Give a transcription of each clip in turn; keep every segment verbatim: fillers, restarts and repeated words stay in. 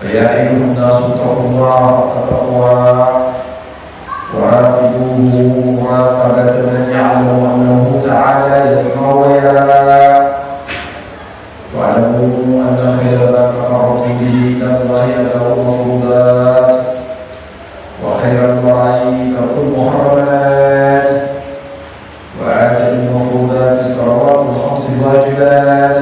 فيا أيها الناس اتقوا الله حق تقواه وراقبوه مراقبة من يعلم أنه تعالى يسمع ويرى واعلموا أن خير ما تقربتم به إلى الله أداء المفروضات وخير الورع ترك المحرمات وآتي المفروضات الصلوات الخمس الواجبات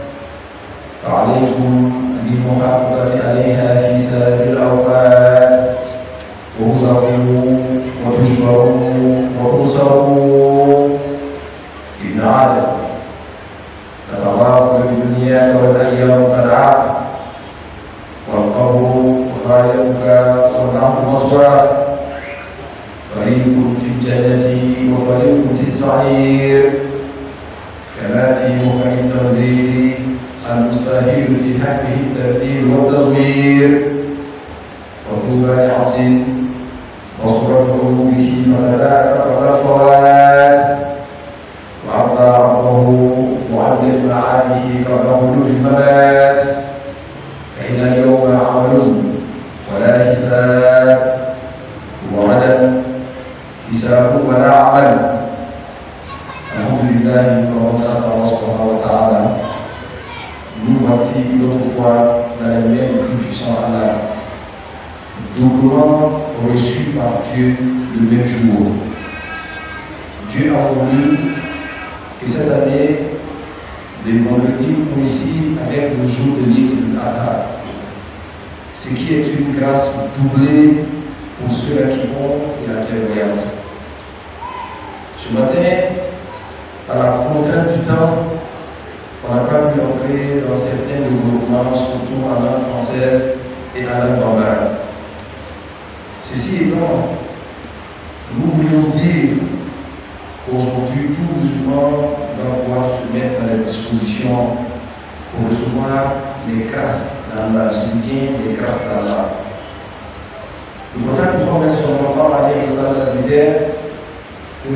فعليكم بالمحافظة عليها في سائر الأوقات ترزقوا وتجبروا وتنصروا. ابن عادل تتضافر الدنيا والأيام قد عاد والقبر غايبك والنار مطبعك فريق في الجنة وفريق في السعير كما في محكم التنزيل المستحيل في حقه الترتيب والتزوير وطوبى لعبد بصرت علومه فنادى قبل الفوات وعرض عرضه معدل معاده قبل بلوغ الممات فإن اليوم عمل ولا حساب وغدا حساب ولا عمل. الحمد لله grâce à Allah subhanahu wa ta'ala, nous voici une autre fois dans la lumière du plus puissant Allah, doublement reçu par Dieu le même jour. Dieu a voulu que cette année, le vendredi coïncide avec le jour de l'Eid al-Adha, ce qui est une grâce doublée pour ceux qui ont de la clairvoyance. Ce matin, par la contrainte du temps, on n'a pas pu entrer dans certains développements, surtout en langue française et en langue bambara. Ceci étant, nous voulions dire qu'aujourd'hui, tout musulman doit pouvoir se mettre à la disposition pour recevoir les grâces d'Allah. Je dis bien les grâces d'Allah. Le prophète Mohammed sallallahu alayhi wa sallam disait vous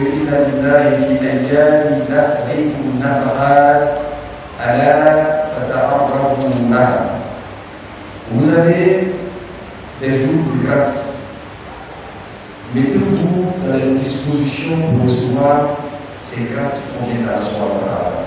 avez des jours de grâce. Mettez-vous dans la disposition pour recevoir ces grâces qui conviennent à Allah.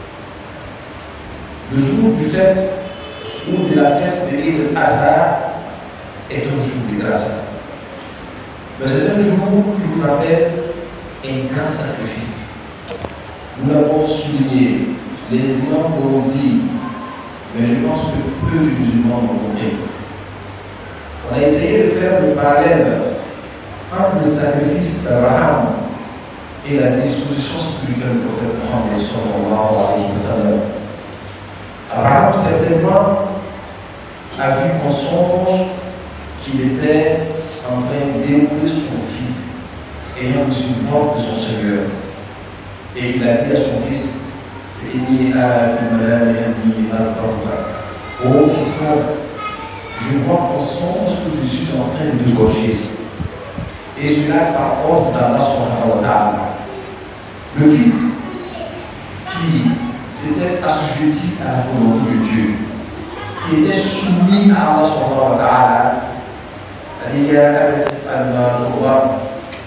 Le jour du fête ou de la fête de l'Eid al-Adha est un jour de grâce. Mais c'est un jour qui nous rappelle un grand sacrifice. Nous l'avons souligné, les imams l'ont dit, mais je pense que peu de musulmans l'ont compris. On a essayé de faire le parallèle entre le sacrifice d'Abraham et la disposition spirituelle du prophète Mohammed sallallahu alayhi wa sallam. Abraham certainement a vu en songe qu'il était en train d'émouler son fils ayant reçu l'ordre de son Seigneur. Et il a dit à son fils, ô fils, je vois en songe que je suis en train de gorger. Et cela par ordre d'Allah subhanahu wa ta'ala. Le fils qui s'était assujetti à la volonté de Dieu, qui était soumis à Allah subhanahu wa ta'ala, a dit ya abati al-ma'ruwa.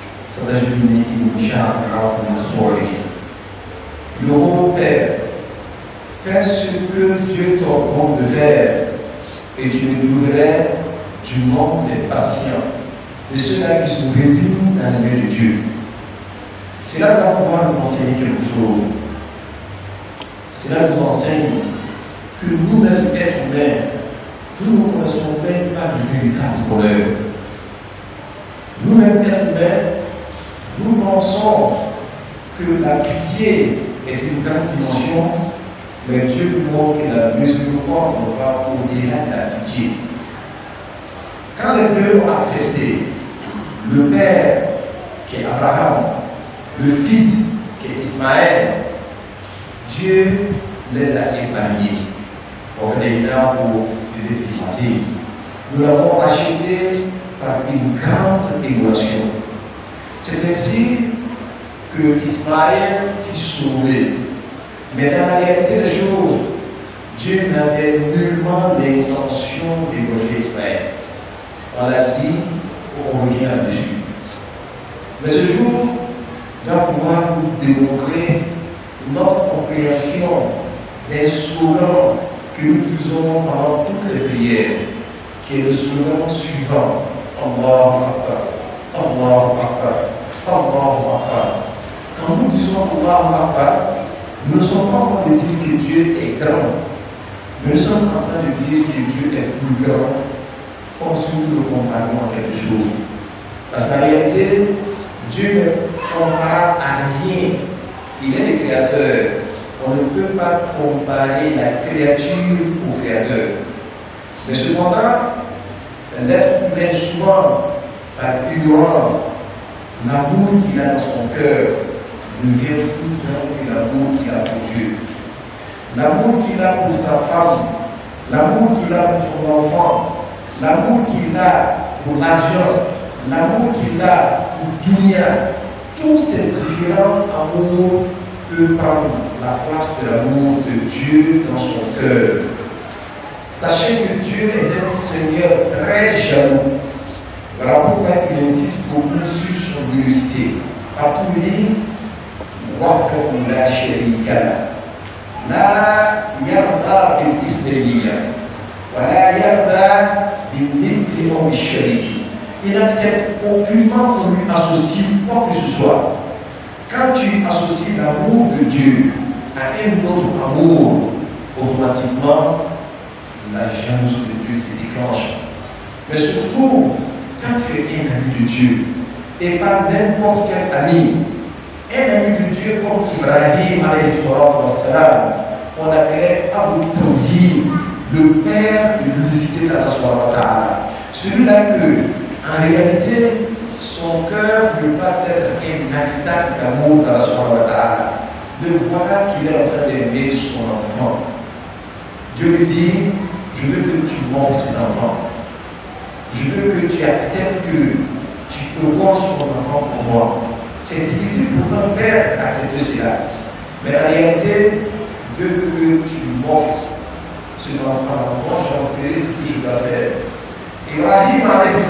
Le bon Père, fais ce que Dieu t'ordonne de faire et tu me nourriras du monde des patients, de ceux-là qui se résignent dans la main de Dieu. Cela doit pouvoir nous enseigner quelque chose. Cela nous enseigne que nous-mêmes, êtres humains, nous ne connaissons même pas le véritable bonheur. Nous-mêmes, êtres humains, nous pensons que la pitié est une grande dimension, mais Dieu nous montre que la miséricorde va au-delà de la pitié. Quand les deux ont accepté, le père qui est Abraham, le fils qui est Ismaël, Dieu les a épargnés. On venait là pour les épouser. Nous l'avons acheté par une grande émotion. C'est ainsi que Ismaël fut sauvé. Mais dans la réalité des choses, Dieu n'avait nullement l'intention d'égorger Ismaël. on l'a dit, on revient là-dessus. Mais ce jour doit pouvoir nous démontrer notre compréhension des slogans que nous disons pendant toutes les prières, qui est le slogan suivant: Allahu Akbar, Allahu Akbar, Allahu Akbar. Quand nous disons Allahu Akbar, nous ne sommes pas en train de dire que Dieu est grand, mais nous sommes en train de dire que Dieu est plus grand, comme si nous le comparions à quelque chose. Parce qu'en réalité, Dieu n'est comparable à rien. Il est le créateur. On ne peut pas comparer la créature au créateur. Mais cependant, l'être humain, souvent, par ignorance, l'amour qu'il a dans son cœur devient plus grand que l'amour qu'il a pour Dieu. L'amour qu'il a pour sa femme, l'amour qu'il a pour son enfant, l'amour qu'il a pour l'argent, l'amour qu'il a pour Dunia, tous ces différents amours peuvent prendre la place de l'amour de Dieu dans son cœur. Sachez que Dieu est un Seigneur très jaloux. Voilà pourquoi il insiste beaucoup sur son véracité. Partout dit, la sharika la yarda bil islamiyya wa la yarda bil mithli aw bil shariki. Il n'accepte aucunement qu'on lui associe quoi que ce soit. Quand tu associes l'amour de Dieu à un autre amour, automatiquement la jalousie de Dieu se déclenche. Mais surtout, quand tu es un ami de Dieu, et pas n'importe quel ami, un ami de Dieu comme Ibrahim, on appelait Abu Tawhid, le père de l'unicité d'Allah subhanahu wa ta'ala. Celui-là que, en réalité, son cœur ne peut pas être un habitacle d'amour d'Allah subhanahu wa ta'ala. Le voilà qu'il est en train d'aimer son enfant. Dieu lui dit: je veux que tu m'offres cet enfant. Je veux que tu acceptes que tu égorges ton enfant pour moi. C'est difficile pour un père d'accepter cela. Mais en réalité, Dieu veut que tu m'offres cet enfant. Moi, je vais faire ce que je dois faire. Ibrahim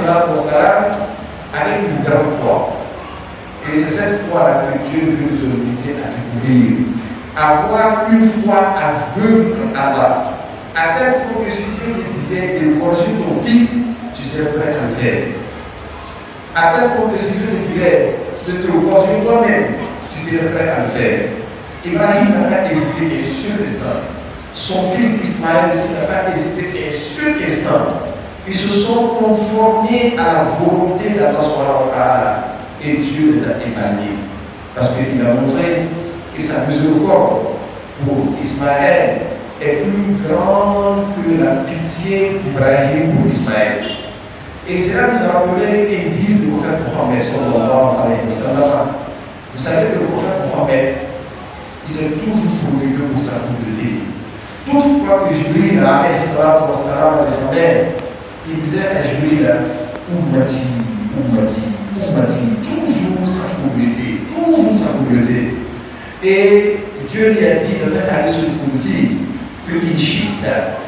avait une grande foi. Et c'est cette foi-là que Dieu veut nous inviter à découvrir. Avoir une foi aveugle en Allah. À tel point que si Dieu te disait d'égorger ton fils, tu serais prêt à le faire. À tel point que si Dieu te dirait de te égorger toi-même, tu serais prêt à le faire. Ibrahim n'a pas hésité un seul instant. Son fils Ismaël aussi n'a pas hésité un seul instant. Ils se sont conformés à la volonté d'Allah subhanahu wa ta'ala. Et Dieu les a épargnés. Parce qu'il a montré que sa miséricorde pour Ismaël est plus grande que la pitié d'Ibrahim pour Ismaël. Et cela nous a rappelé et dit le prophète Mohammed sallallahu alayhi wa sallam. Vous savez que le prophète Mohammed, il s'est toujours tourné pour sa communauté. Toutefois que Jibril alayhi wa sallam descendait, il disait à Jibril: Ummati, Ummati, Ummati, toujours sa communauté, toujours sa communauté. Et Dieu lui a dit dans un hadith sur le Qudsi que Inchita,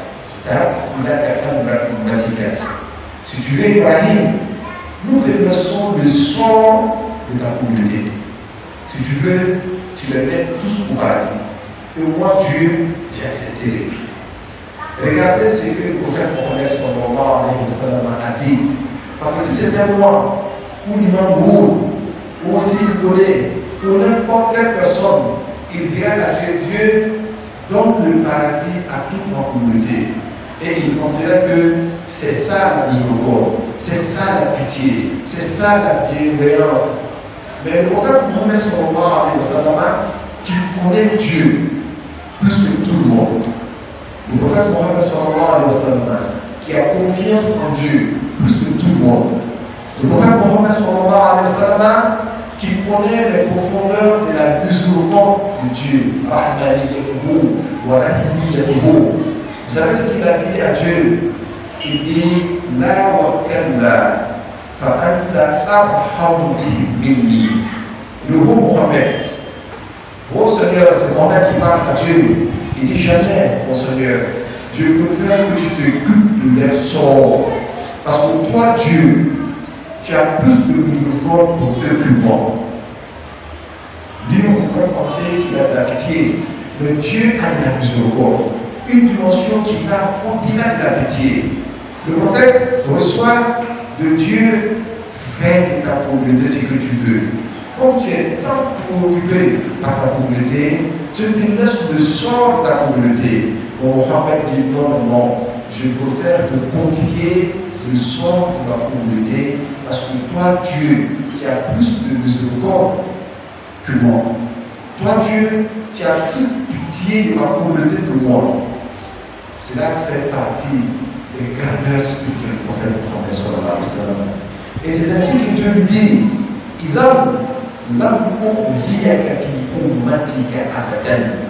si tu veux, Ibrahim, nous te laissons le sort de ta communauté. Si tu veux, tu les mets tous au paradis. Et moi, Dieu, j'ai accepté. Regardez ce que le prophète Mohammed sallallahu alayhi wa sallam a dit. Parce que si c'était moi, ou l'imam Goud, ou aussi il connaît, ou n'importe quelle personne, il dirait à Dieu: Dieu donne le paradis à toute ma communauté. Et il considère que c'est ça la miséricorde, c'est ça la pitié, c'est ça la bienveillance. Mais le prophète Mohammed sallallahu alayhi wa sallam, qui connaît Dieu plus que tout le monde, le prophète Mohammed sallallahu alayhi wa sallam, qui a confiance en Dieu plus que tout le monde, le prophète Mohammed sallallahu alayhi wa sallam, qui connaît les profondeurs de la miséricorde de Dieu, Rahmaniyatuhu wa Rahimiyatuhu. Vous savez ce qu'il a dit à Dieu? Il dit: La wa kalla fa anta arhamu minni. Le roi Mohammed, ô Seigneur, c'est Mohammed qui parle à Dieu. Il dit: jamais, mon Seigneur, je préfère que tu te occupes de leur sort Parce que toi, Dieu, tu as plus de miséricorde pour eux que moi. Lui, on pourrait penser qu'il a de la pitié, mais Dieu a de la miséricorde. Une dimension qui va au-delà de la pitié. Le prophète reçoit de Dieu, fais de ta pauvreté ce que tu veux. Comme tu es tant préoccupé par ta pauvreté, tu te laisses le sort de ta pauvreté. Bon, Mohammed dit non, non, non, je préfère te confier le sort de la pauvreté parce que toi, Dieu, tu as plus de miséricorde que moi. Toi, Dieu, tu as plus pitié de ma pauvreté que moi. Cela fait partie des grandeurs spirituelles du prophète Mohammed sallallahu alayhi wa sallam. Et c'est ainsi que Dieu lui dit, Isam, l'amour ziyaka fi ummatika abadan.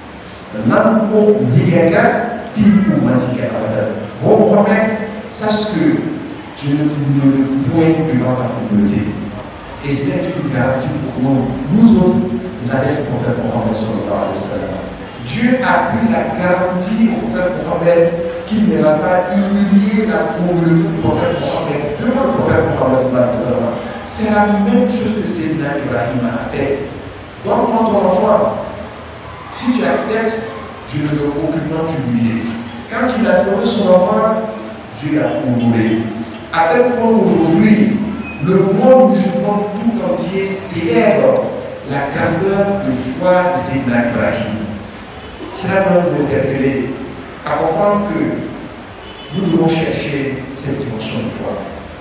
L'amour ziyaka fi ummatika abadan. Bon, Mohammed, sache que je ne t'ignore point devant ta pauvreté. Et c'est une garantie pour nous, nous autres, les adeptes du prophète Mohammed sallallahu alayhi wa sallam. Dieu a pris la garantie au prophète Mohammed qu'il ne va pas humilier la pauvreté du prophète Mohammed devant le prophète Mohammed sallallahu alayhi wa sallam. C'est la même chose que Sayyidina Ibrahim a fait. Donc, quand ton enfant, si tu acceptes, je ne veux aucunement t'humilier. Quand il a donné son enfant, Dieu l'a honoré. À tel point qu'aujourd'hui, le monde musulman tout entier célèbre la grandeur de foi de Sayyidina Ibrahim. Cela doit nous interpeller à comprendre que nous devons chercher cette dimension de foi.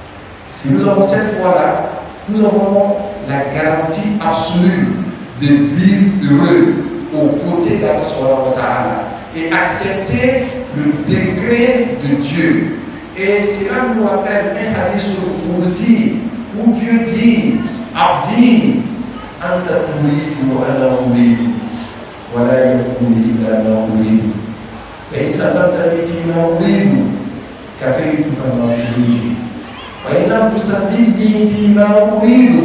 Si nous avons cette foi-là, nous avons la garantie absolue de vivre heureux aux côtés d'Allah subhanahu wa ta'ala et accepter le décret de Dieu. Et cela nous rappelle un hadith sur le Qudsi où Dieu dit Abdi, anta turidu wa ana uridu. ولا يكون إلا ما أريد فإن سلمتني فيما أريد كفيتك ما تريد وإن لم تسلمني فيما أريد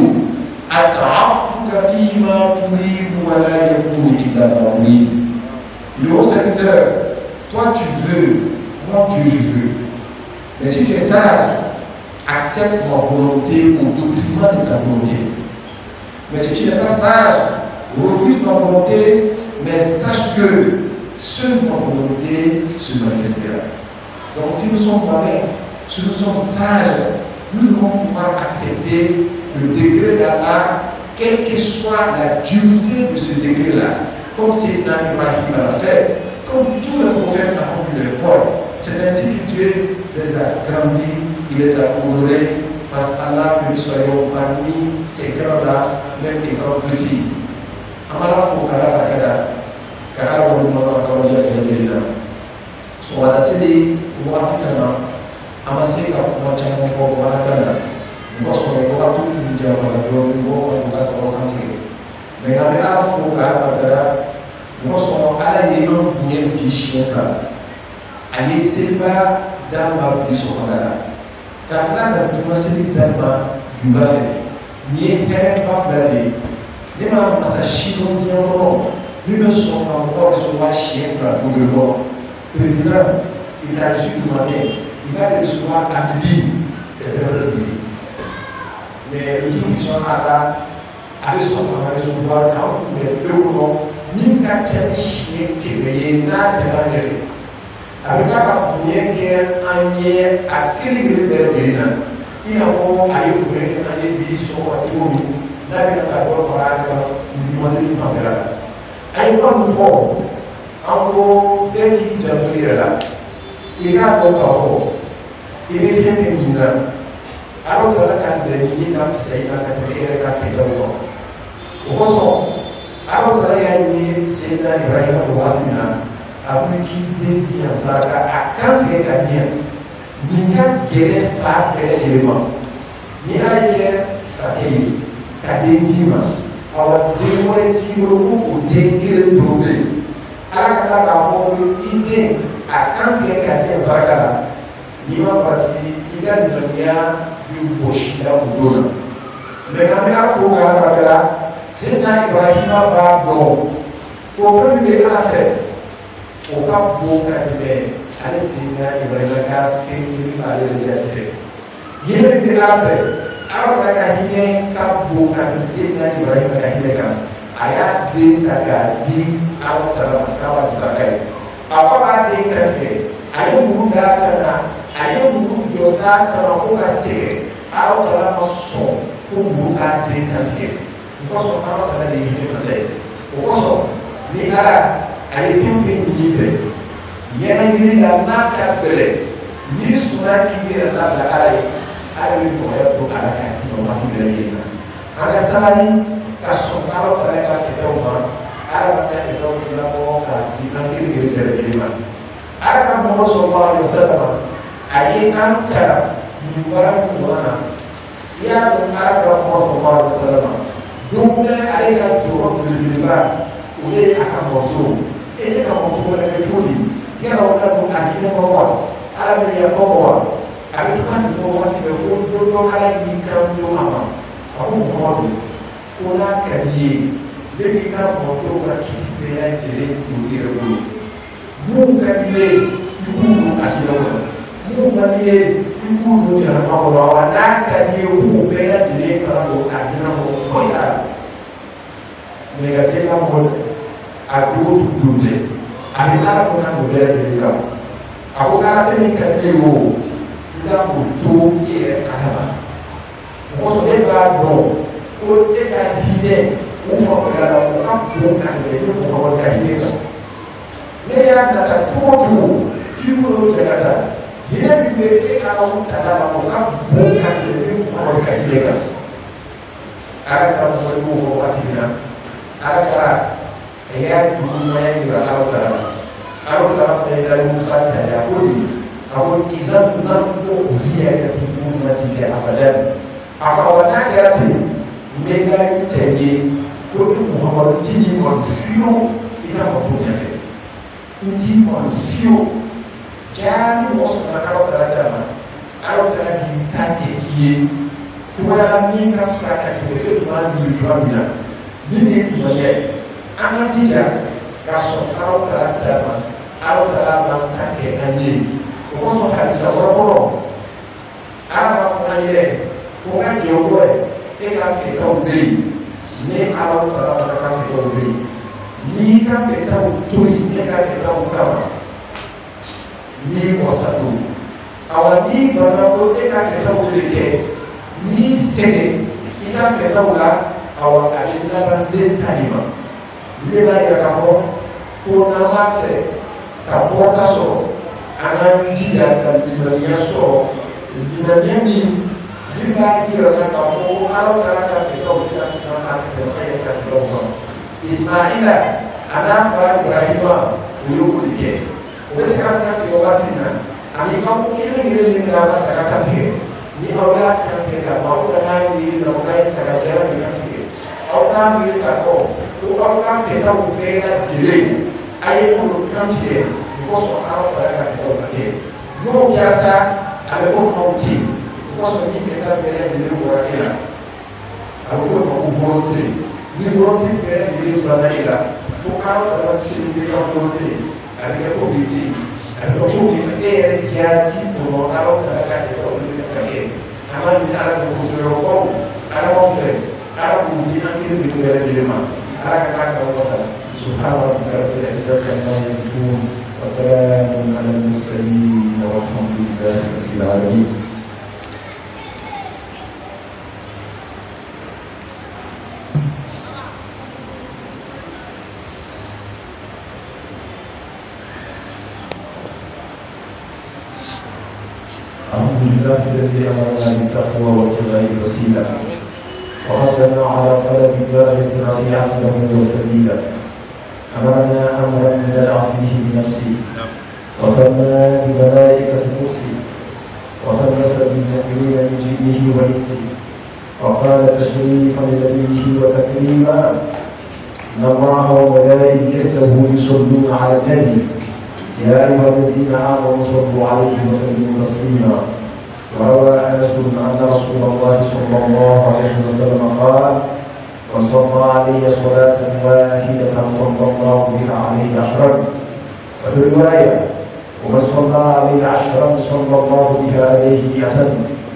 أتعبتك فيما تريد ولا يكون إلا ما أريد. Le haut serviteur, toi tu veux, moi Dieu je veux. Mais si tu es sage, accepte ma volonté au détriment de ta volonté. Mais si tu n'es pas sage, refuse ma volonté, mais sache que seule ma volonté se manifestera. Donc si nous sommes malins, si nous sommes sages, nous devons pouvoir accepter le décret d'Allah, quelle que soit la dureté de ce décret-là. Comme Sayyidina Ibrahim l'a fait, comme tous les prophètes ont eu l'effort. C'est ainsi que Dieu les a grandis, il les a honorés, face à Allah que nous soyons parmi ces grands-là, même étant petits. Amala fo kala bakada kala wani mama kawai ya kai da so wala sai wakati kana ama sai ka kuma can fo wala kana ko so ko ka tutu ni ja fa do ko ko ka sa wakati me ga me ala fo kala bakada ko so ala ye no bunye ki shi ka ali selba damba bi so kala ka kala ka tuma sai damba duba fe ni tere pa flade les membres à sa chine dit encore, nous ne sommes pas encore sur la chef pour le corps. Le président, il a reçu le matin, il va te recevoir à midi, c'est vrai ici. Mais le truc qui sont là, avec son travail, son pouvoir, quand on est deux courants, ni qu'à tel chien qui veille, n'a pas de gérer. Avec la première guerre, un lien à Philippe de Bénin, il a fallu aller au Bénin, aller vivre sur la théorie. Nabi kata bol faraka di masjid Mambela ay ko fo anko deki jabira la ila ko ka fo ile fiye ngina alo kala kan de ni na sayna ka tere ka fi do ko so alo kala ya ni sayna Ibrahim ko wasina abu ki denti asaka akante ka dia ni ka gere fa gere element ni aye fa kele kadentima awa demore timoro fo den kelen problème ala kana ka fɔ ide a kantigɛ ka tigɛ saraka la n'i ma farati i ka limaniya bi wɔsi la o don na mɛ kan bɛ fɔ k'a ba la Sayyidina Ibrahima b'a dɔn o fɛn min bɛ ala fɛ o ka bon ka tɛmɛ ale Sayyidina Ibrahima ka fɛn min b'ale de jate bi afe ala ka ka hine ka bu ka se na Ibrahim ka hine ka aya de ta ga di ala ta la ska wa sakai apa ba de ka te ayo mu da kana ayo mu jo sa ka ma fo ka se ala ta la so ko mu ka de ka te ko so ala ta la de hine ka se ko so ni ala ayo tin fin ni fe yana ni da na ka bele ni suna ki da la la ai ai ko ya ko ala ka ti no ma ti bele ni anga sani ka so ala ta la ka te ko ma ala ka te ko la ko ka di na ki ni bele ni ma ala ka mo sallallahu alaihi wasallam ai an ka ni wara ko wana ya ko ala ka mo sallallahu alaihi wasallam dumbe ala ka to ko ni ba ule aka mo to ene ka mo to la ka to ni ya ko ka ko ka ni ko wa ala me ya ko wa ala ka ni ko wa ti fo do do ala ni ka do mama ako mo ko la ka di le ni ka mo to ka ti be ya jere ko ni ro mu ka di le ku ka ti lo mu ka di le ku do ja ma ko wa na ka di ku be ya jere ka do ka ni na mo ko ya me ga se ka mo a do du le a ta ko ka do le le ka ako ka te ni ka le wo la ko to e ka ta ba ko so de ba do ko de ka di de o fo ko la ko ka ko ka le ko ko ka di ka ne ya na ta to to ki ko ro ta ka ta ine bi be e ka ko ta la ko ka ko ka le ko ko ka di ka ara ka mo ko ko ka ti na ara ka e ya tu ma ya ni ra ta ara ta fa e ka mu ka ta ya ko ni ako izan na ko ziya ka ti mu na ti ya abadan aka wana ka ti me ga te ni ko tu Muhammad ti ni ko fiyo ita ko to ya ke inti ko fiyo jani mo so na ka ta ta ma ara ta bi ta ke yi to ya mi ka sa ka ke ko ma ni to amina ni ni ko ye ana ti ja ka so ka ta ta ma ara ta ma ta ke ani ko so ka sa wa ko ara fo na ye ko ka je ko e ka fe ka o be ni ala ta la ka fe ka o be ni ka fe ka o to ni ka fe ka o ka ni ko sa to awa ni ba na ko e ka fe ka o be ke ni se ni ka fe ka o la awa ka ni na ba de ta ni ma ni ba ya ka ho ko na ma fe ka bo ka so ana ndija ka bi ya so ndija ni Riba kira ka ko ala kala ka te ko ka sama ka te ka ka ko Ismaila ana fa Ibrahima uyu kulike o se ka ka te o batina ani ka ko kile ni ni na sa ka te ni awla ka te ka ba o na ni na ka sa ka te ni ka te o ka mi ka ko o ka te ka o ke na dile ai ko ka te ko so ala kala ka te ko ka te no ya sa ale ko ko ti because when you get there and you work here, I will go volunteer. We volunteer there and you brother here. For out of the become volunteer, I get over it. And the whole air, Tiati, or out of the cat, or again. I want to go to your home. I don't want to. I don't want to be angry with the Lima. I can't also. سبحان ربك رب العزة عما يصفون وسلام على المرسلين والحمد لله رب العالمين. الحمد لله الذي امرنا بالتقوى واتباع الوسيله وردنا على طلب درجه رفيعه له وفضيله امرنا امرا بدأ فيه بنفسه وثنى بملائكه الكرسي وثلث بالمؤمنين من جنه وانسه وقال تشريفا لنبيه وتكريما ان الله وملائكته يصلون على النبي يا أيها الذين آمنوا صلوا عليه وسلموا تسليما. وروى أنس أن رسول الله صلى الله عليه وسلم قال: من صلى علي صلاة واحدة صلى الله بها عليه عشرا. وفي رواية: ومن صلى علي عشرا صلى الله بها عليه مئة.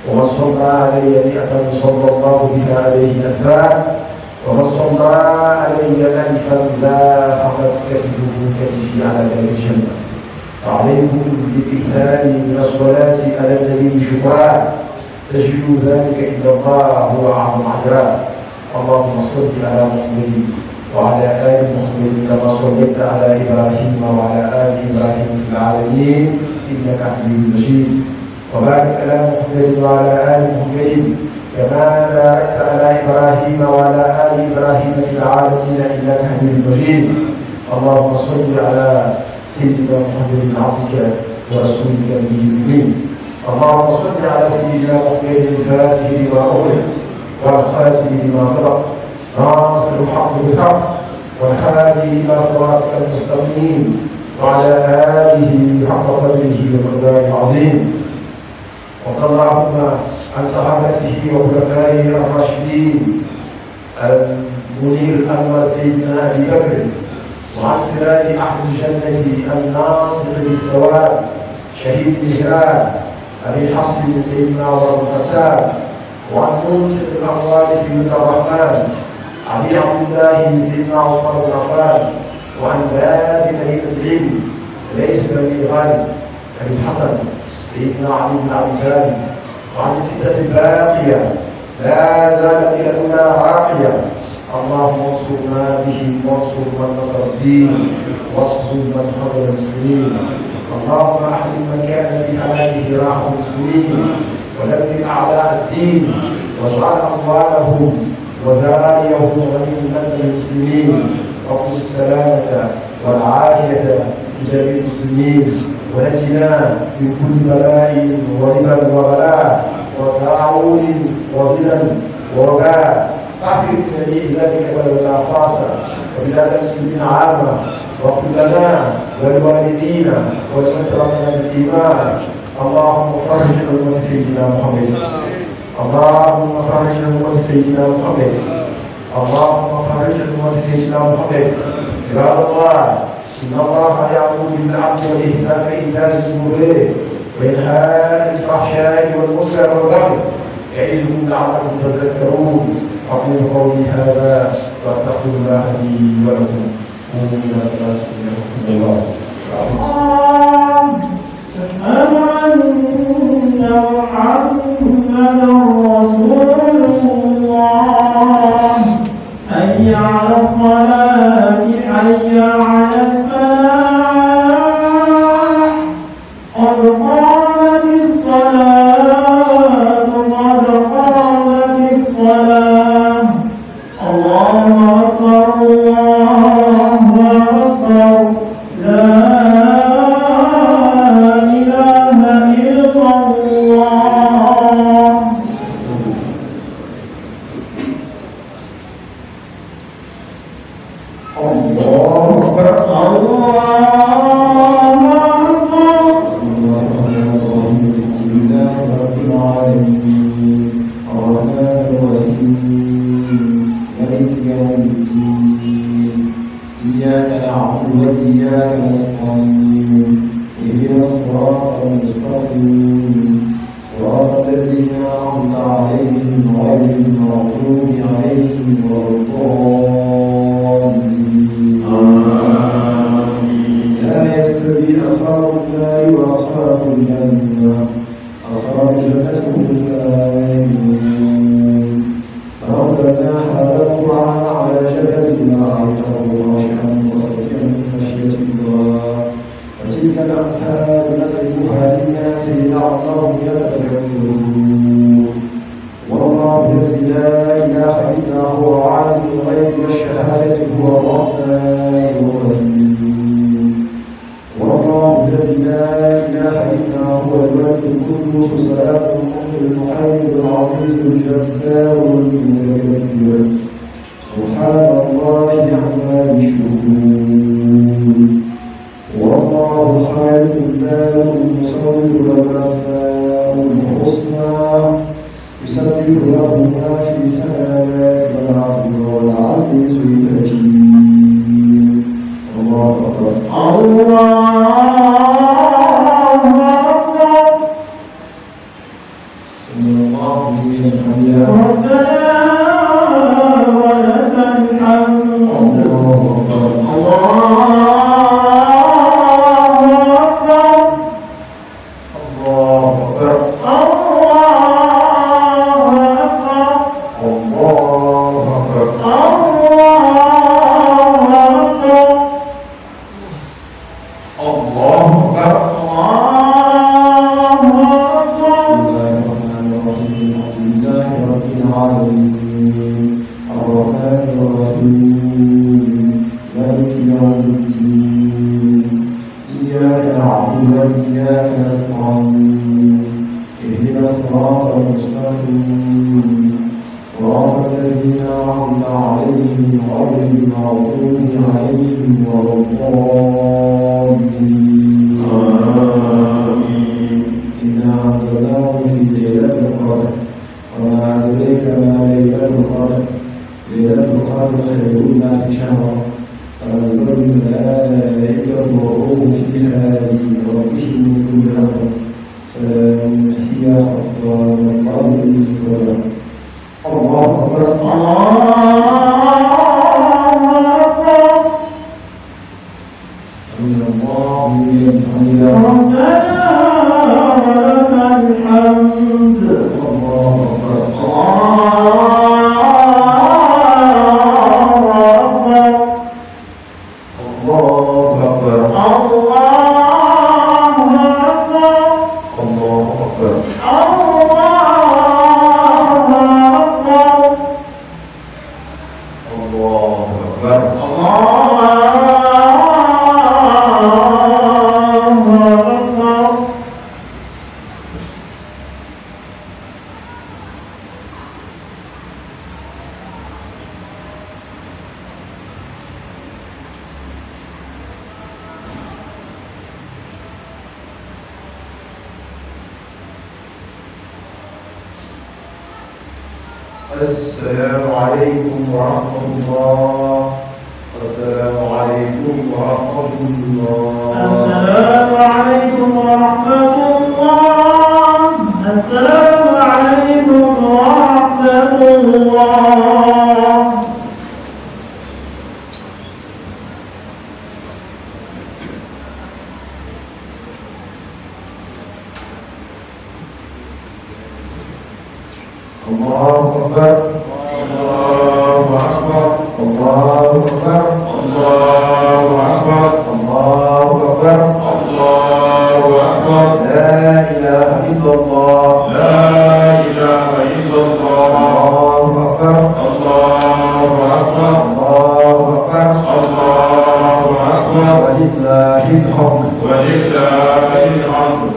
ومن صلى علي مئة صلى الله بها عليه ألفا، ومن صلى علي ألفا زاحت كتفه كتفي على باب الجنة. فعليكم بالإكثار من الصلاة على النبي شكرا، تجد ذلك عند الله هو أعظم أجرا. اللهم صل على محمد وعلى آل محمد كما صليت على إبراهيم وعلى آل إبراهيم في العالمين إنك حميد مجيد، وبارك على محمد وعلى آل محمد كما باركت على إبراهيم وعلى آل إبراهيم في العالمين إنك حميد مجيد. اللهم صل على سيدنا محمد عبدك ورسولك النبي الأمين. اللهم صل على سيدنا محمد الفاتح لما أغلق والخاتم لما سبق ناصر الحق بالحق والهادي إلى صراطك المستقيم وعلى آله حق قدره ومقداره العظيم. وارض اللهم عن صحابته وخلفائه الراشدين المنير الأنور سيدنا أبي بكر، وعن سراج أهل الجنة الناطق بالسواد شهيد الهلال أبي حفص بن سيدنا عمر بن الخطاب، وعن منطق الأموال في ملك الرحمن أبي عبد الله سيدنا عثمان بن عفان، وعن باب مدينة العلم ليث بن غانم أبي الحسن سيدنا علي بن أبي طالب، وعن الستة الباقية لا زالت إلى الأولى راقية. اللهم انصرنا به وانصر من نصر الدين واخذل من خذل المسلمين. اللهم احسن من كان في حلاله راح المسلمين ودمر اعداء الدين واجعل اموالهم وزراعيهم غنيمه للمسلمين، واقم السلامه والعافيه لجميع المسلمين، ونجنا من كل بلاء وربا وبلاء وطاعون وزنا ووباء. أحفظ جميع ذلك بلدنا خاصة وبلاد المسلمين عامة، واغفر لنا ولوالدينا ولمن سبقنا بالإيمان. اللهم فرج أمة سيدنا محمد، اللهم فرج أمة سيدنا محمد، اللهم فرج أمة سيدنا محمد. عباد الله، إن الله يأمر بالعدل والإحسان وإيتاء ذي القربى وينهى عن الفحشاء والمنكر والبغي يعظكم لعلكم تذكرون. أقول قولي هذا وأستغفر الله لي ولكم. قوموا إلى صلاتكم يرحمكم الله. أشهد أن محمدا رسول الله. حي على الصلاة، حي على الفلاح، قد قامت الصلاة، قد قامت الصلاة. الله أكبر، الله أكبر، لا إله إلا الله. الله أكبر، الله أكبر. بسم الله الرحمن الرحيم. الحمد لله رب العالمين الرحمن الرحيم مالك يوم الدين إياك نعبد وإياك نستعين اهدنا الصراط المستقيم صراط الذين أنعمت عليهم غير المغضوب عليهم ولا الضالين. لا يستوي أصحاب النار وأصحاب الجنة، أصحاب الجنة هم الفائزون. فأنزلنا هذا القرآن على جبل لرأيته خاشعا متصدعا من خشية الله. وتلك الأمثال نضربها للناس لعلهم يتفكرون. والله الذي لا إله إلا هو عالم الغيب والشهادة هو الرحمن الرحيم. والله الذي لا إله إلا هو الملك القدوس السلام المؤمن المهيمن العزيز الجبار المتكبر. سبحان الله عما يشركون. والله الخالق البارئ المصور له الأسماء الحسنى يسبح له ما في السماوات والأرض والعزيز الحكيم. الله أكبر، الله أكبر. بسم الله لمن حمده ربنا ولك الحمد الله أكبر الله أكبر السلام عليكم ورحمة الله. السلام عليكم ورحمة الله. السلام عليكم ورحمة الله. السلام عليكم ورحمة الله. الله أكبر الله أكبر الله أكبر الله أكبر الله أكبر الله أكبر لا إله إلا الله لا إله إلا الله الله أكبر الله أكبر الله أكبر الله أكبر ولله الحمد ولله الحمد.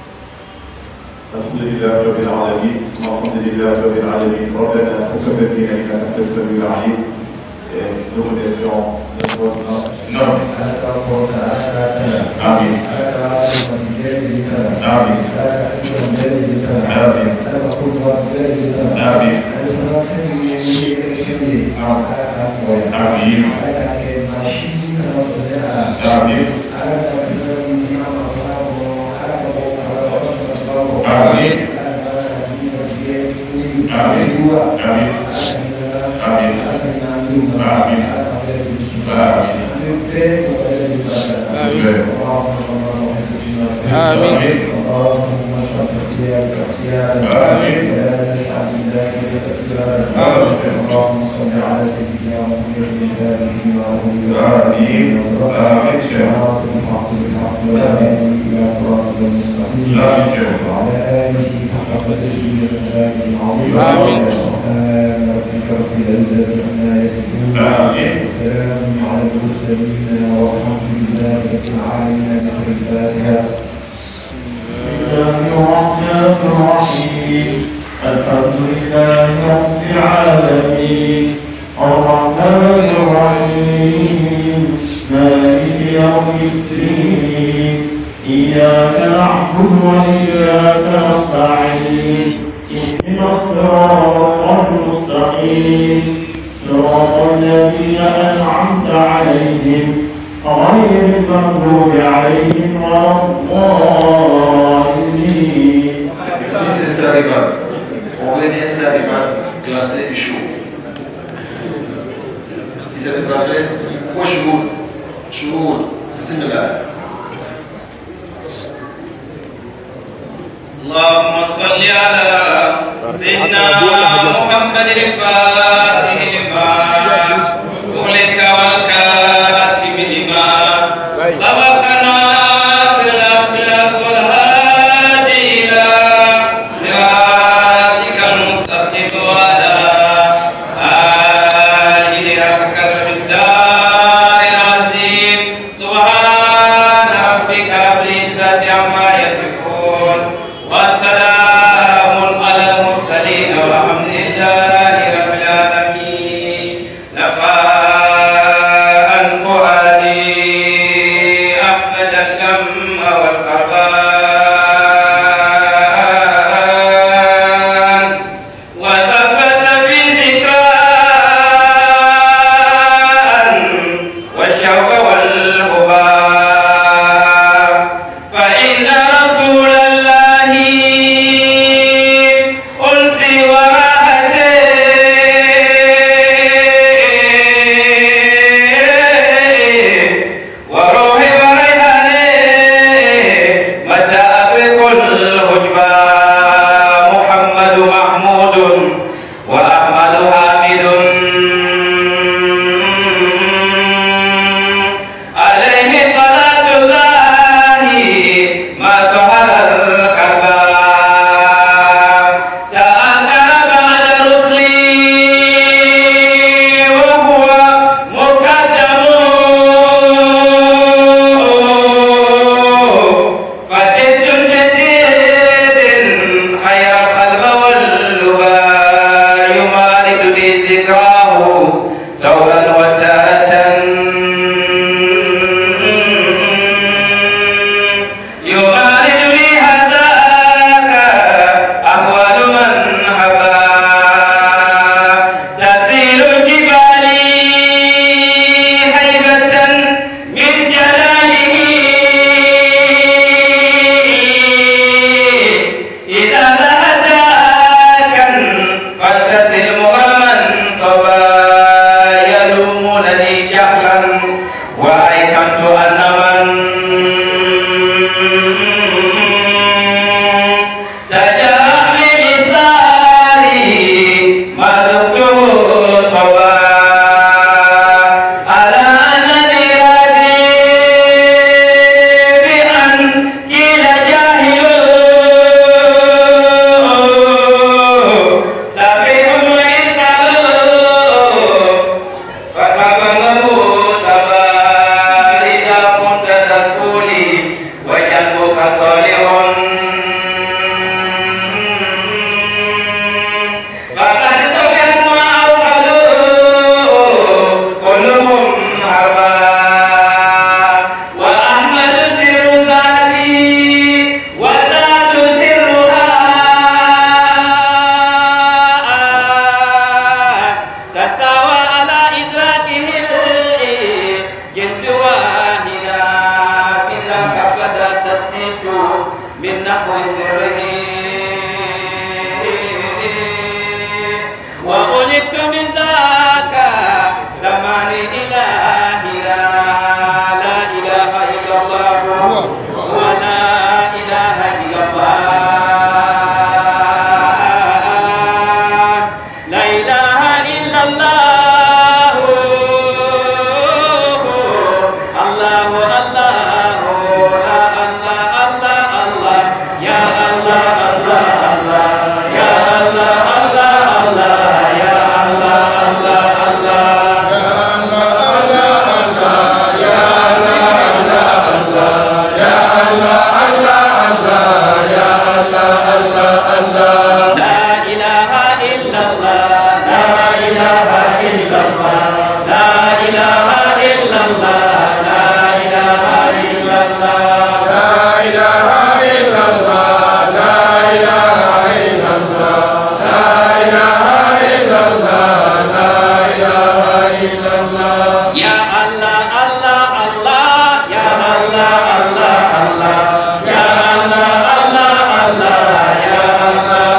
الحمد لله رب العالمين. الحمد لله رب العالمين. ربنا تقبل منا انك انت السميع العليم. Nous remercions notre nom. Amen. Amen. Amen. Amen. Amen. Amin. Amin. Amin. Amin. Amin. اللهم صل على سيدنا محمد آمين. إلى صراط المستقيم وعلى آله حق قدره ومقداره العظيم. آمين. سبحان ربك رب العزة عما يصفون وسلام على المرسلين والحمد لله رب العالمين. بسم الفاتحة. بسم الله الرحمن الرحيم. الحمد لله رب العالمين الرحمن الرحيم مالك يوم الدين إياك نعبد وإياك نستعين اهدنا الصراط المستقيم صراط الذين أنعمت عليهم غير المغضوب عليهم ولا الضالين. Si c'est ça, les gars. Moglieni essere classe chaud. Ils étaient classés au chaud. Chaud. Bismillah. اللهم صل على سيدنا محمد الفاتح لما أغلق والكاتم لما سبقنا صراط والهادي إلى صراطك المستقيم وعلى آله حق الدار العظيم سبحان ربك رب العزة عما يصفون وسلام على المرسلين والحمد لله رب العالمين. نفاء فؤادي أحمد الجم والقربان وثبت في ذكران والشوق والغبار فإن رسول الله أنسي وراحته وروحي وريحاني متى أبرق الهجبة محمد محمود وأحمد حامد عليه صلاة الله ما ظهر الكرباء تأثر بعد رسلي وهو مقدم فتيت جديد حير القلب واللبى يمارد لي ذكراه طولا وتارة يمارد لي هذاك أهوال من حبا تسير الجبال هيبة من جلاله إذا لهداك فلتسل مغرما صبا يلومونني جهلا وأيقنت أن من تجاه بمثالي ما ذقته صبا على أنني راضي بأن قيل جاهل سفيه وإن قالوا فتبنه تبار إذا كنت تسكولي وجنبك صالح فقد تفت ما أوقدوا كلهم حربا وأحمد سر ذاتي وذات سرها تساوى على إدراكه الجلد واحدا بذاك بدا التشتيت من نحو سره وألقت من ذاك زمان إلهنا لا إله إلا الله ولا إله إلا الله لا إله إلا الله الله الله لا الله الله الله يا الله الله الله يا الله الله الله يا الله الله الله لا إله إلا الله لا إله إلا الله لا إله إلا الله لا إله إلا الله لا إله إلا الله لا إله إلا الله لا إله إلا الله لا إله إلا الله يا الله الله الله يا الله الله الله يا الله الله الله يا الله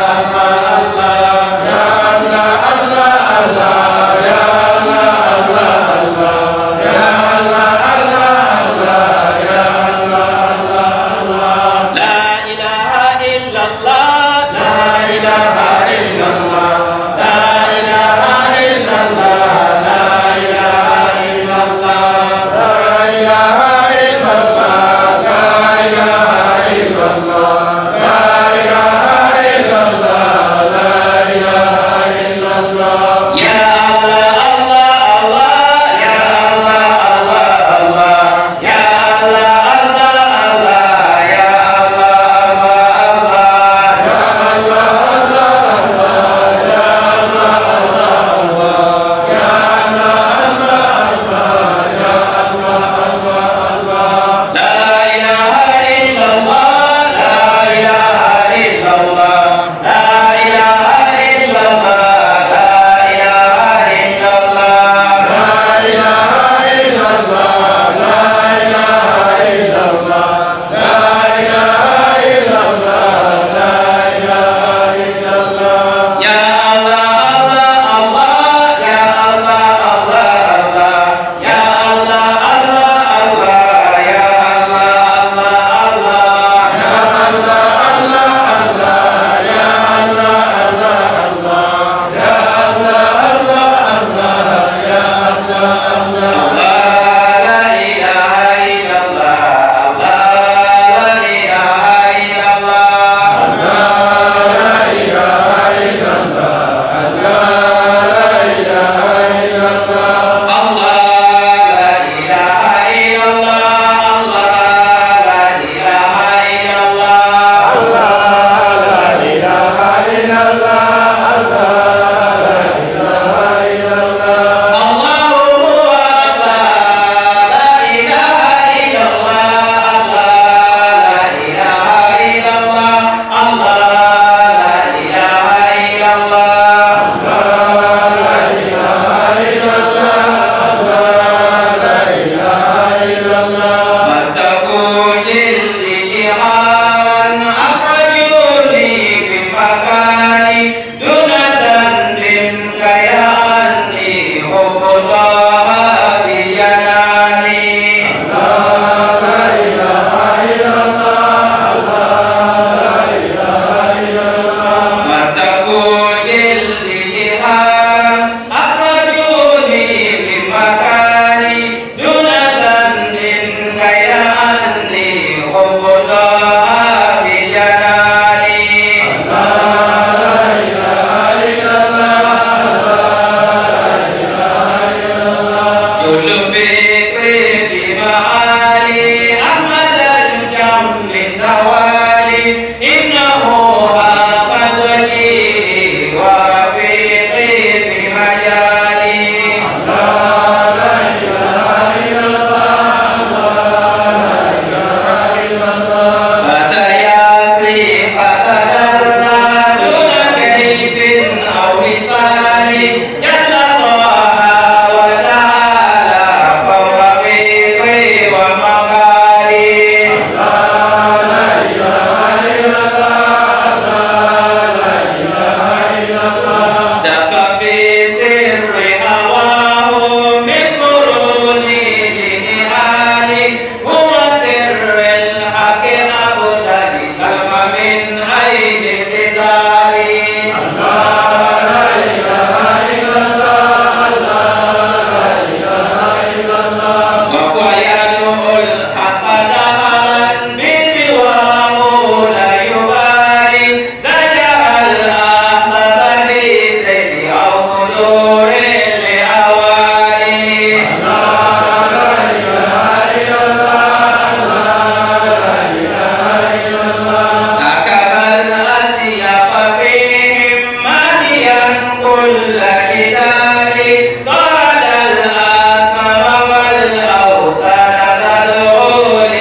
كل جدال قال الآثم والأوثان تدعو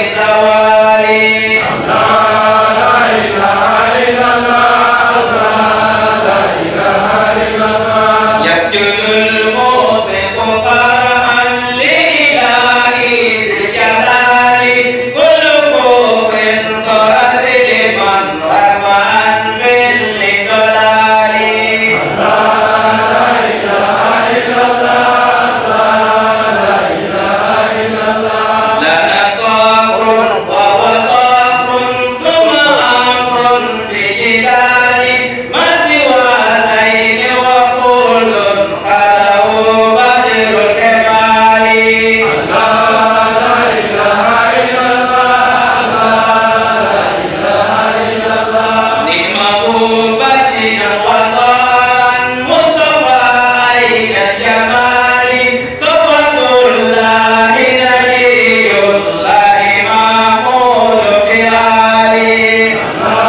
لزوالي لا إله إلا الله لا إله إلا الله يسجد الموثق قرها لإلهي ذي الجلال كل خوف صار سلما رغم أنف لضلال لا إله إلا الله لا إله إلا الله لنا صبر وهو صبر ثم أمر في جدال ما سوى ذين وكل قده بدر الكمال لا إله إلا الله لا إله إلا الله نعمه بطنا وظهرا مصطفى أين الجمال صفوة الله نبي الله محمود في آله لا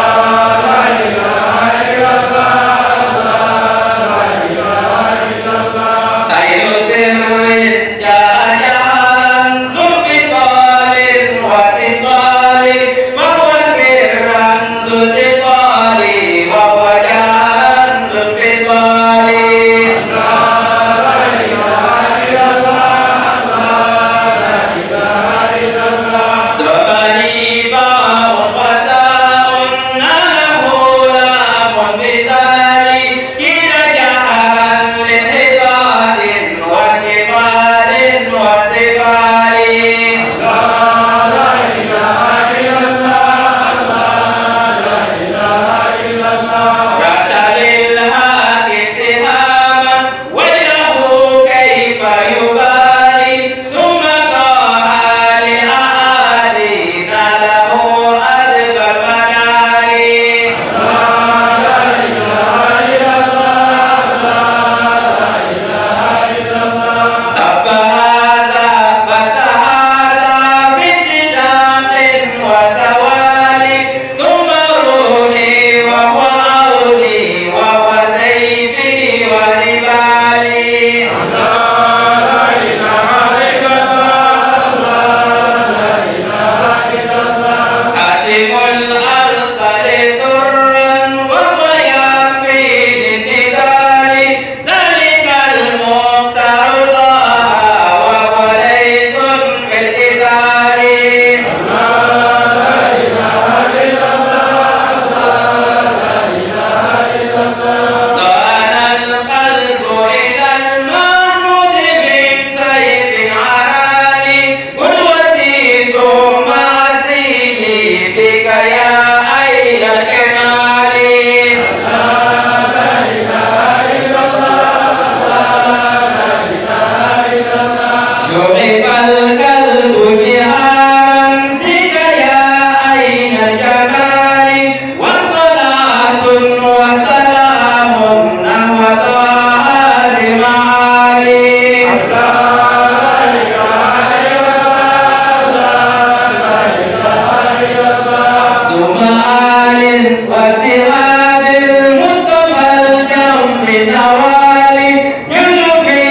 إله إلا الله لا إله إلا الله أين سر جاء جهرا ذو انفصال واتصال فهو سرا ذو اتصال وهو جهرا ذو انفصال لا إله إلا الله لا إله إلا الله دعني باء وتاء نله لام بذال كلا جهرا لانحطاط وانكفال وسفال لا إله إلا الله لا إله إلا الله رشد الهاك سهاما وله كيف يبالي ثم طه لأهالينا له أذب المنال لا إله إلا الله لا إله إلا الله طب هذا بت هذا باتشاق وتوالي ثم روحي وهو عوني وهو سيفي ونبالي لا إله إلا الله لا إله إلا الله حاتم الأرسل ترا وهو يكفي للنضال ذلك المختار طه وهو ليث في القتال لا إله إلا الله لا إله إلا الله صان القلب إلى المحمود من طيف عراني قدوتي ثم أسيلي فيك يا أين الكمال لا إله إلا الله لا إله إلا الله شرب القلب بهارا فيك يا أين الجمال وصلاة وسلام نحو طه المعالي لا إله إلا الله لا إله إلا الله ثم آل وثواب المصطفى الجنب نوالي يلقي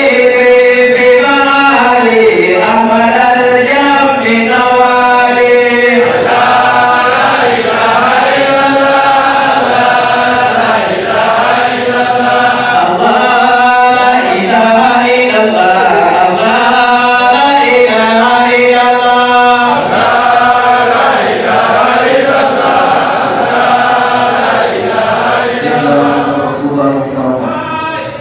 بمعالي أحمد الجنب نوالي لا إله إلا الله لا إله إلا الله الله لا إله إلا الله الله لا إله إلا الله لا إله إلا الله لا إله إلا الله رسول الله صلى الله عليه وسلم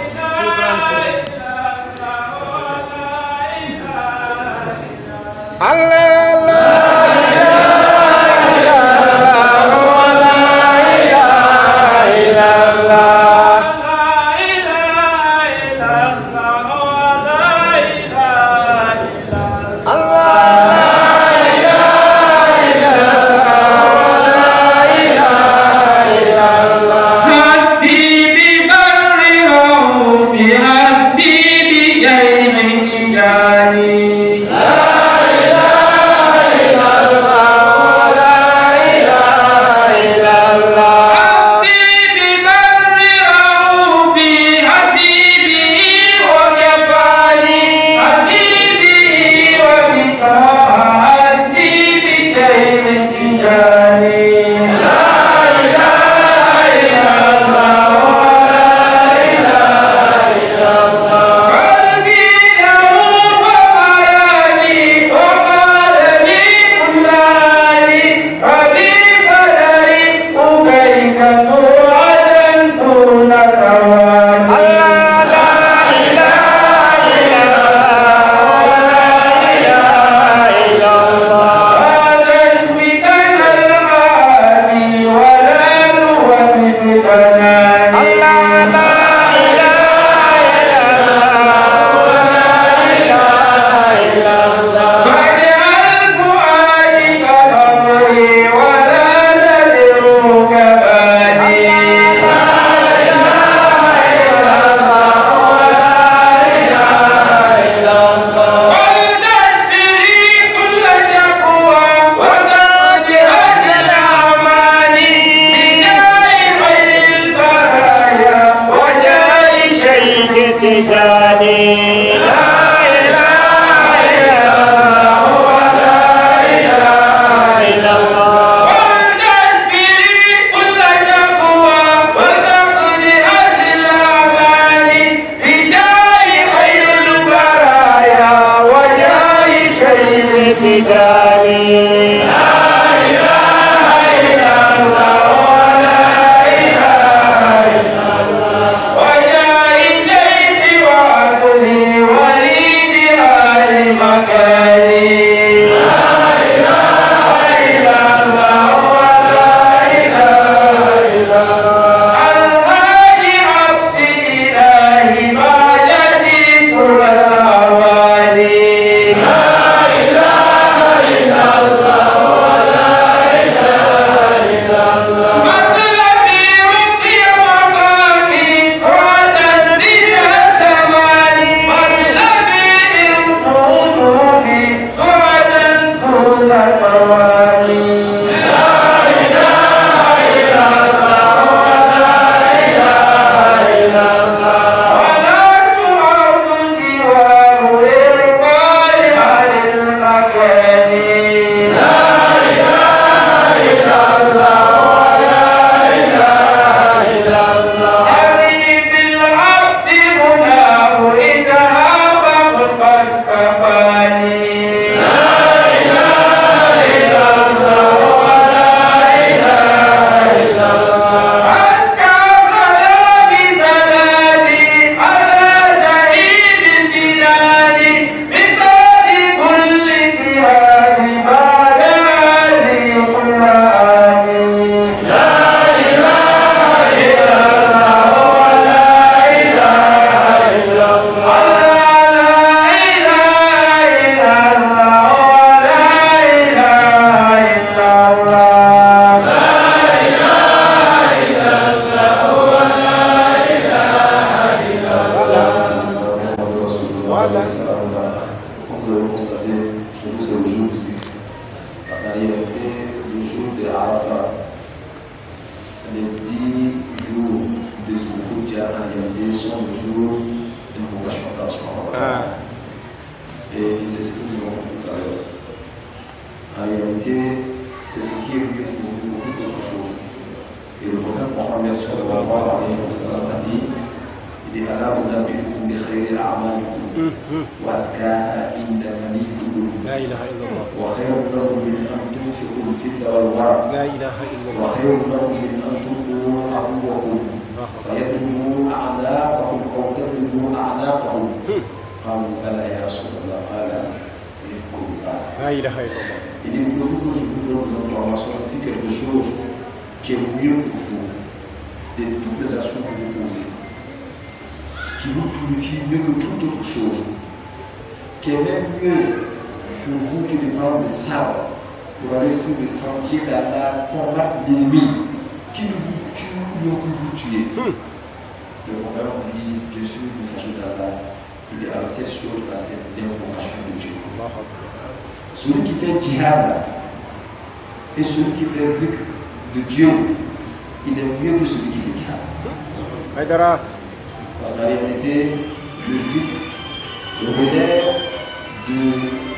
vérité, c'est ce qui est mieux pour nous, beaucoup d'autres choses. Et le prophète Mohammed sallallahu alayhi wa sallam a dit, il est Allah vous a mis pour les khayri a'malikum wa azkaha inda malikum wa khayrun lakum min an tunfiqu al-fidda wal waraq wa khayrun lakum min an tuqu aduwwakum fa yadribu a'naqahum aw tadribu a'naqahum qalu bala ya Rasulullah qala la ilaha illallah. Il dit, nous vous donner des informations ainsi quelque chose qui est mieux pour vous, de toutes les actions que vous posez, qui vous purifie mieux que toute autre chose, qui est même mieux pour vous que de prendre le sabre pour aller sur le sentier d'Allah, combattre l'ennemi, qui ne vous tue ou que vous tuez. Le prophète dit, je suis le messager d'Allah, il est à cette chose, à cette information de Dieu. Celui qui fait djihad et celui qui fait zikr de Dieu, il est mieux que celui qui fait djihad. Parce qu'en réalité, le zikr relève de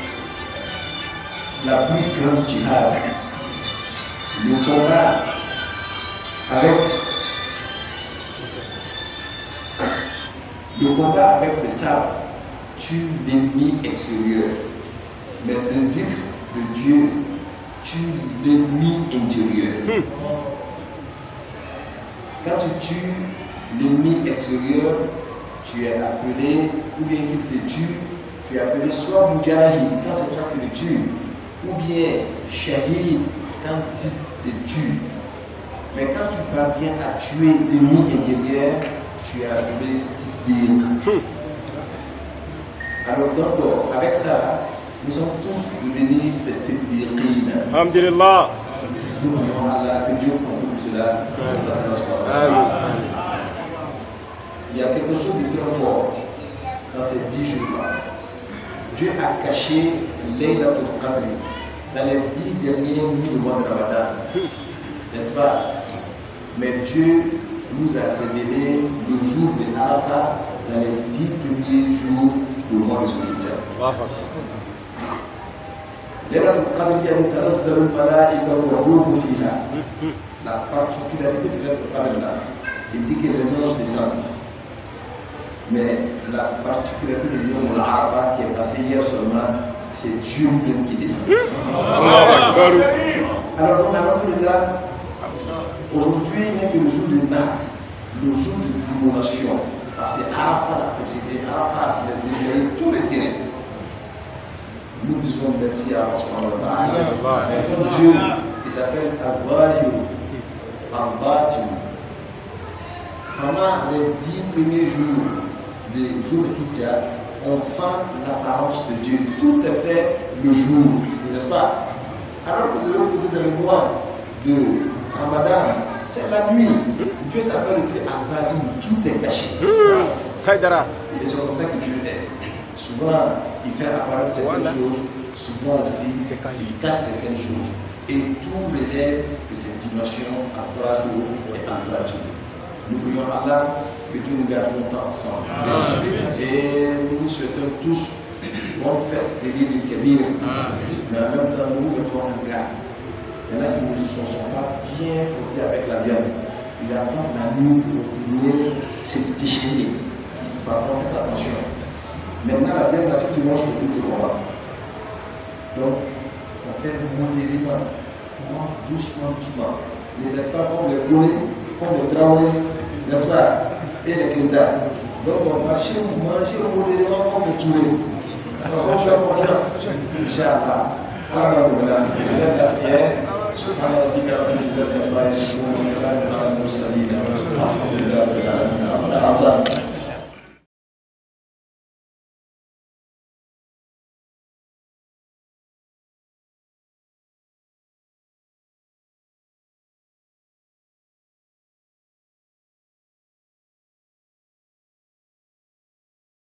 la plus grande djihad. Le combat avec le combat avec le sabre tue l'ennemi extérieur. Mais le zikr de Dieu tue l'ennemi intérieur. Hmm. Quand tu tues l'ennemi extérieur, tu es appelé, ou bien qu'il te tue, tu es appelé soit Mujahid quand c'est toi qui le tue, ou bien Shahid quand il te tue. Mais quand tu parviens à tuer l'ennemi intérieur, tu es appelé Siddiq. Hmm. Alors donc, avec ça, nous sommes tous devenus des Siddiqines. Alhamdulillah. Nous prions Allah que Dieu confirme cela. Amen. Il y a quelque chose de très fort dans ces dix jours-là. Dieu a caché Laylatul Qadr dans les dix dernières nuits du mois de Ramadan. N'est-ce pas? Mais Dieu nous a révélé le jour de Arafat dans les dix premiers jours du mois de Zulhijjah. Laylatul Qadr yatanazzalu al-malaa'ika war-ruhu fiha. La particularité de Laylatul Qadr là, il dit que les anges descendent. Mais la particularité de Yom al-Arafat qui est passé hier seulement, c'est Dieu même qui descend. Alors donc, alhamdulillah, aujourd'hui n'est que le jour de Nahr, le jour de l'immolation. Parce que Arafat a précédé, Arafat a déjeuné tout le terrain. Nous disons merci à Allah. Dieu, il s'appelle Al-Zahir, Al-Batin. Pendant les dix premiers jours des jours de Hijjah, on sent l'apparence de Dieu. Tout est fait le jour, n'est-ce pas? Alors que de l'autre côté, dans le mois de Ramadan, c'est la nuit. Dieu s'appelle aussi Al-Batin, tout est caché. Et c'est comme ça que Dieu est. Souvent, il fait apparaître certaines voilà. choses, souvent aussi, il cache certaines choses. Et tout relève de cette dimension Azraïl et Al-Batin. Nous prions Allah que Dieu nous garde longtemps ensemble. Amen. Et nous vous souhaitons tous bonne fête de l'île de Kébir. Mais en même temps, nous mettons en garde. Il y en a qui ne sont, sont pas bien frottés avec la viande. Ils attendent la nuit pour pouvoir se déchirer. Par contre, faites attention. Maintenant, la viande, si tu manges pour tout le monde. Donc, on fait modérément. On mange doucement, doucement. Ne faites pas comme les Polais, comme les Traoré, n'est-ce pas? Et les Kinda. Donc, on marche, on mange modérément comme les Touré. On fait confiance. Inch'Allah. Alhamdulillah. La prière. سبحان ربك رب العزة عما يصفون وسلام على المرسلين والحمد لله رب العالمين.